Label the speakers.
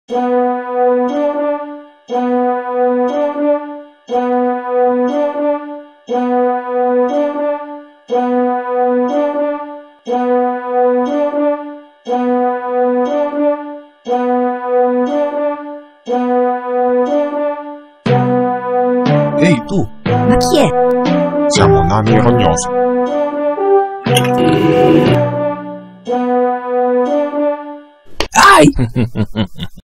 Speaker 1: Ehi tu!
Speaker 2: Ma chi è?
Speaker 1: Siamo Nani e Rognosi.
Speaker 2: Ai!